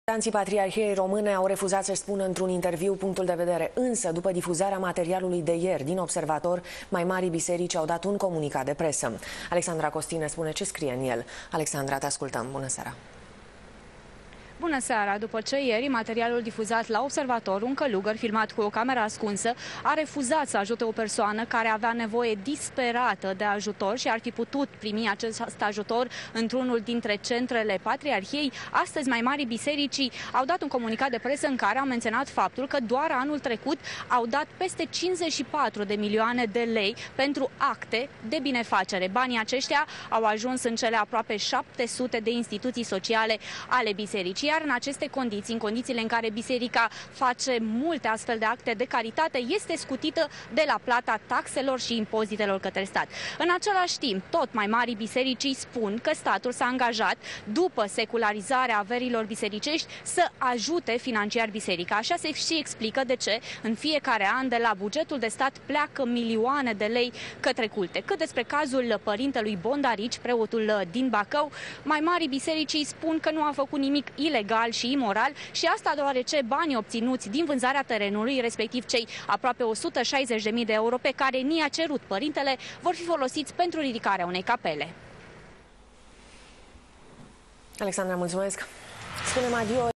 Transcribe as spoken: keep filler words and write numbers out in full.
Reprezentanții Patriarhiei Române au refuzat să spună într-un interviu punctul de vedere, însă după difuzarea materialului de ieri din Observator, mai mari biserici au dat un comunicat de presă. Alexandra Costine spune ce scrie în el. Alexandra, te ascultăm. Bună seara! Bună seara! După ce ieri materialul difuzat la Observator, un călugăr filmat cu o cameră ascunsă a refuzat să ajute o persoană care avea nevoie disperată de ajutor și ar fi putut primi acest ajutor într-unul dintre centrele Patriarhiei, astăzi mai mari bisericii au dat un comunicat de presă în care au menționat faptul că doar anul trecut au dat peste cincizeci și patru de milioane de lei pentru acte de binefacere. Banii aceștia au ajuns în cele aproape șapte sute de instituții sociale ale bisericii. Iar în aceste condiții, în condițiile în care biserica face multe astfel de acte de caritate, este scutită de la plata taxelor și impozitelor către stat. În același timp, tot mai mari bisericii spun că statul s-a angajat, după secularizarea averilor bisericești, să ajute financiar biserica. Așa se și explică de ce în fiecare an de la bugetul de stat pleacă milioane de lei către culte. Cât despre cazul părintelui Bondarici, preotul din Bacău, mai mari bisericii spun că nu a făcut nimic ilegal și imoral și asta deoarece banii obținuți din vânzarea terenului, respectiv cei aproape o sută șaizeci de mii de euro pe care ni a cerut părintele, vor fi folosiți pentru ridicarea unei capele. Alexandra, mulțumesc! Spune-mi adio.